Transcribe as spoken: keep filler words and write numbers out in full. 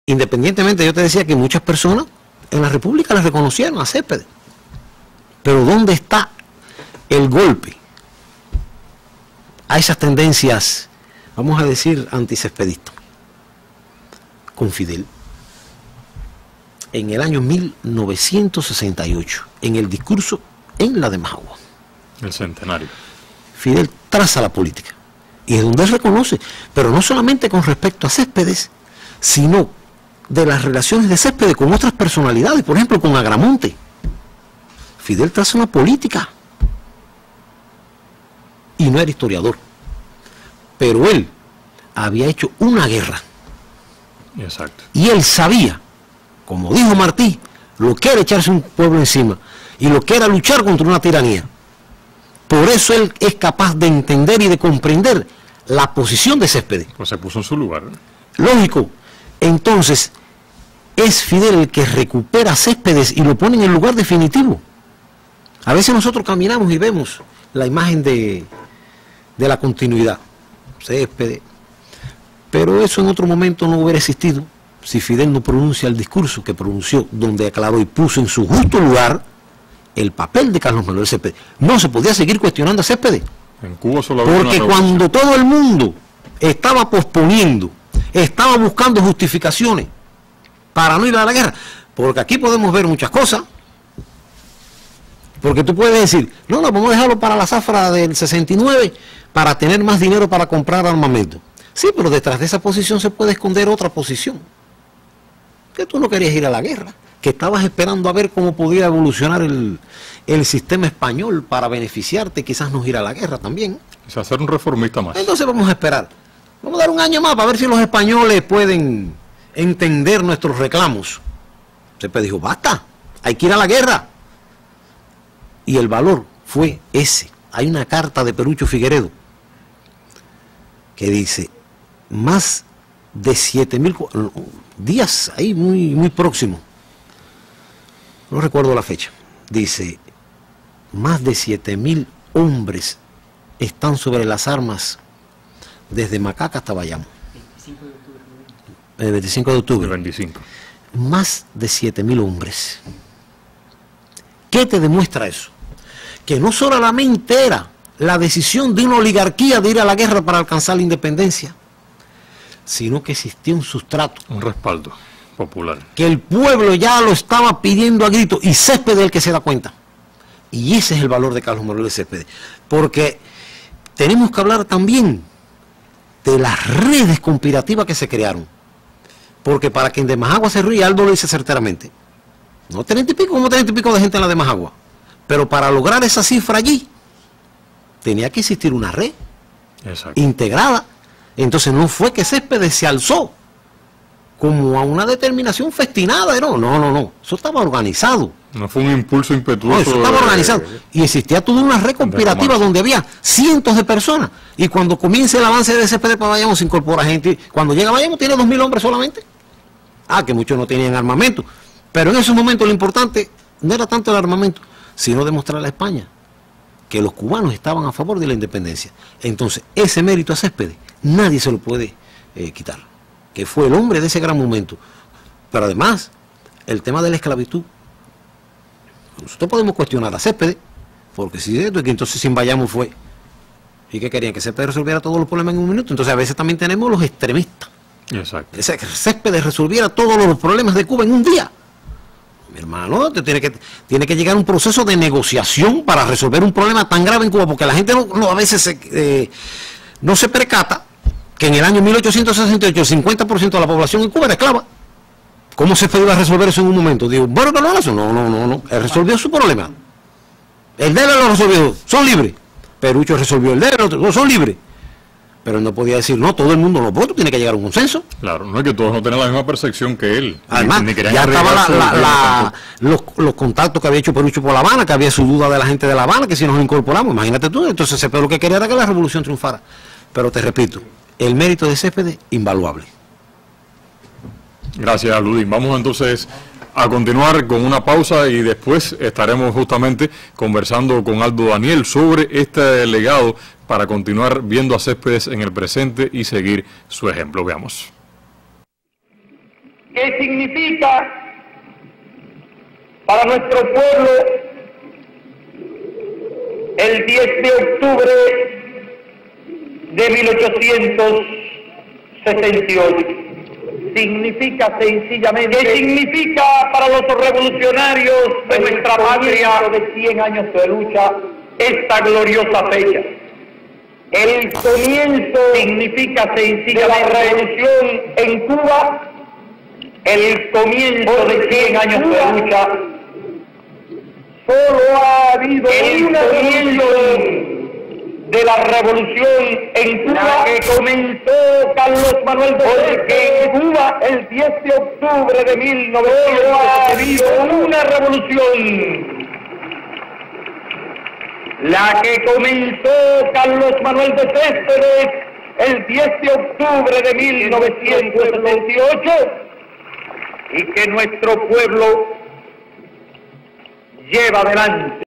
independientemente, yo te decía que muchas personas en la República le reconocieron a Céspedes. Pero ¿dónde está el golpe a esas tendencias, vamos a decir, anticespedistas? Con Fidel. En el año mil novecientos sesenta y ocho, en el discurso en la de Majagua. El centenario. Fidel traza la política. Y es donde él reconoce, pero no solamente con respecto a Céspedes, sino de las relaciones de Céspedes con otras personalidades, por ejemplo, con Agramonte. Fidel traza una política. Y no era historiador. Pero él había hecho una guerra. Exacto. Y él sabía, como dijo Martí, lo que era echarse un pueblo encima y lo que era luchar contra una tiranía. Por eso él es capaz de entender y de comprender la posición de Céspedes. Pues se puso en su lugar. Lógico. Entonces, es Fidel el que recupera a Céspedes y lo pone en el lugar definitivo. A veces nosotros caminamos y vemos la imagen de, de la continuidad. Céspedes. Pero eso en otro momento no hubiera existido si Fidel no pronuncia el discurso que pronunció, donde aclaró y puso en su justo lugar el papel de Carlos Manuel Céspedes. No se podía seguir cuestionando a Céspedes. En Cuba solo había porque cuando todo el mundo estaba posponiendo, estaba buscando justificaciones para no ir a la guerra, porque aquí podemos ver muchas cosas, porque tú puedes decir, no, no, vamos a dejarlo para la zafra del sesenta y nueve para tener más dinero para comprar armamento. Sí, pero detrás de esa posición se puede esconder otra posición, que tú no querías ir a la guerra, que estabas esperando a ver cómo podía evolucionar el, el sistema español para beneficiarte, quizás no ir a la guerra también. Es hacer un reformista más. Entonces vamos a esperar. Vamos a dar un año más para ver si los españoles pueden entender nuestros reclamos. Céspedes dijo, basta, hay que ir a la guerra. Y el valor fue ese. Hay una carta de Perucho Figueredo que dice, más de siete mil días ahí muy, muy próximo. No recuerdo la fecha. Dice, más de siete mil hombres están sobre las armas desde Macaca hasta Bayamo. veinticinco de octubre. El veinticinco de octubre. El veinticinco. Más de siete mil hombres. ¿Qué te demuestra eso? Que no solamente era la decisión de una oligarquía de ir a la guerra para alcanzar la independencia, sino que existía un sustrato. Un respaldo popular. Que el pueblo ya lo estaba pidiendo a gritos y Céspedes es el que se da cuenta. Y ese es el valor de Carlos Manuel de Céspedes. Porque tenemos que hablar también de las redes conspirativas que se crearon. Porque para quien de Majagua se ríe, Aldo lo dice certeramente. No treinta y pico, como treinta y pico de gente en la de Majagua. Pero para lograr esa cifra allí, tenía que existir una red. Exacto. Integrada. Entonces no fue que Céspedes se alzó como a una determinación festinada, no, no, no, no, eso estaba organizado. No fue un impulso impetuoso. No, eso estaba de, organizado. Y existía toda una red conspirativa donde había cientos de personas. Y cuando comienza el avance de Céspedes para Bayamo se incorpora gente. Cuando llega a Bayamo tiene dos mil hombres solamente. Ah, que muchos no tenían armamento. Pero en esos momentos lo importante no era tanto el armamento, sino demostrarle a España que los cubanos estaban a favor de la independencia. Entonces, ese mérito a Céspedes nadie se lo puede eh, quitar. Que fue el hombre de ese gran momento. Pero además, el tema de la esclavitud. Nosotros podemos cuestionar a Céspedes, porque si esto, que entonces sin Bayamo fue. ¿Y que querían? Que Céspedes resolviera todos los problemas en un minuto. Entonces a veces también tenemos los extremistas. Exacto. Que Céspedes resolviera todos los problemas de Cuba en un día. Mi hermano, te tiene que, tiene que llegar un proceso de negociación para resolver un problema tan grave en Cuba, porque la gente no, no a veces se, eh, no se percata que en el año mil ochocientos sesenta y ocho el cincuenta por ciento de la población en Cuba era esclava. ¿Cómo se podía resolver eso en un momento? Digo, bueno, que no eso. No, no, no, no. Él resolvió su problema. El de él lo resolvió. Son libres. Perucho resolvió el de él, no son libres. Pero él no podía decir, no, todo el mundo lo voto, tiene que llegar a un consenso. Claro, no es que todos no tenían la misma percepción que él. Además, ni, ni ya estaban la, la, la, los, los contactos que había hecho Perucho por La Habana, que había su duda de la gente de La Habana, que si nos incorporamos, imagínate tú, entonces Céspedes lo que quería era que la revolución triunfara. Pero te repito, el mérito de Céspedes, invaluable. Gracias, Ludín. Vamos entonces a continuar con una pausa y después estaremos justamente conversando con Aldo Daniel sobre este legado para continuar viendo a Céspedes en el presente y seguir su ejemplo. Veamos. que significa para nuestro pueblo el diez de octubre de mil ochocientos sesenta y ocho. Significa sencillamente... ¿Qué significa para los revolucionarios de nuestra patria de cien años de lucha esta gloriosa fecha? El comienzo significa sencillamente de la revolución en Cuba, el comienzo de cien años de lucha. Solo ha habido el comienzo de la revolución en Cuba, la que comenzó Carlos Manuel de porque en Cuba el diez de octubre de mil novecientos ha habido una revolución, la que comenzó Carlos Manuel de Céspedes el diez de octubre de mil novecientos setenta y ocho y que nuestro pueblo lleva adelante.